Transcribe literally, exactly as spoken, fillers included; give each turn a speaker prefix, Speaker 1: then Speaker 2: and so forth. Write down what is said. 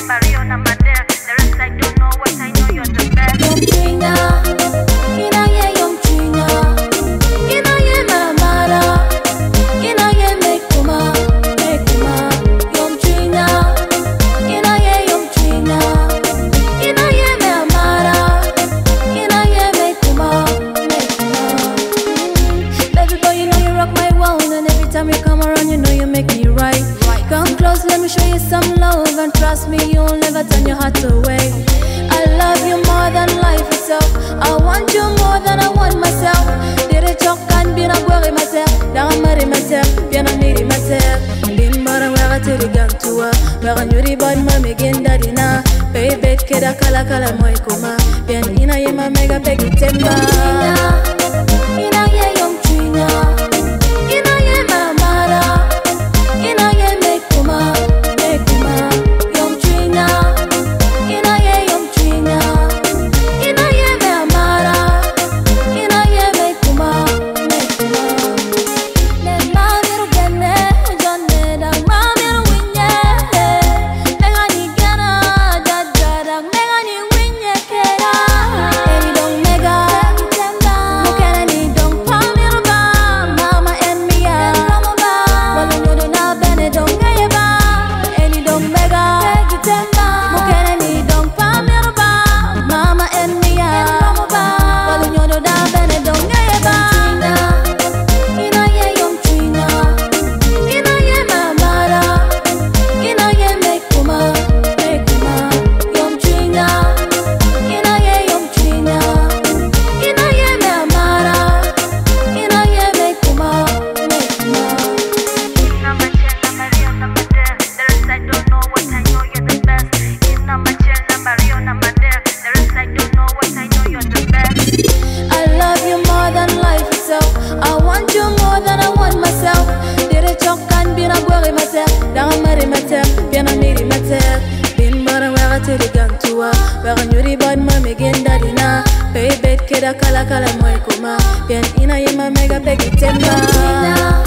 Speaker 1: number, real number there. The rest I don't know what I know you're the best.
Speaker 2: Yom Trina, ina ye Yom Trina, ina ye Mara, ina ye Mekuma, Mekuma. Yom Trina, ina ye Yom Trina, ina ye Mara, ina ye Mekuma, Mekuma. Baby boy, you know you rock my world, and every time you come around, you know you make me right. Come close, let me show you some love, and trust me, you'll never turn your heart away. I love you more than life itself. I want you more than I want myself. Dire chokan bina gwari myself, danga mari myself, bina miri myself. Bin bara wera tiri gantua, wera nyuri bad mami gendadina. Baby keda kala kala moi kuma, bien ina yema mega pegi temba. Ina ye Yom Trina, ina ye Mara, ina ye Mekuma, Mekuma. Yom Trina, ina ye Yom Trina, ina ye Mara, ina ye Mekuma, Mekuma. Ne mamiru gene, jonne da mamiru winye. Nega ni gana, jajada, nega ni winye kera. Eni dong mega, mukene ni dong pamiru ba. Mama and Mia, walu nyodo na bene dong gaye ba. Eni dong mega, mukene ni dong pamiru ba. Mama and Mia, walu nyodo na bene dong gaye ba. Ina ye Yom Trina, ina ye Mara, ina ye Mekuma, Mekuma. Yom Trina, ina ye Yom Trina, ina ye Mara, ina ye Mekuma, Mekuma.
Speaker 1: Number ten, number, real number there. The rest I don't know what I know you're the best. In number ten, number, real number there. The rest I don't know what I know you're the best.
Speaker 2: I love you more than life itself. I want you more than I want myself. Dire chokan bina gwari myself, danga mari myself, bina miri myself. Bin bara wera tiri gantua, wera nyuri bad mami gendadina. Baby keda kala kala moi kuma, bien ina yema mega pegi temba.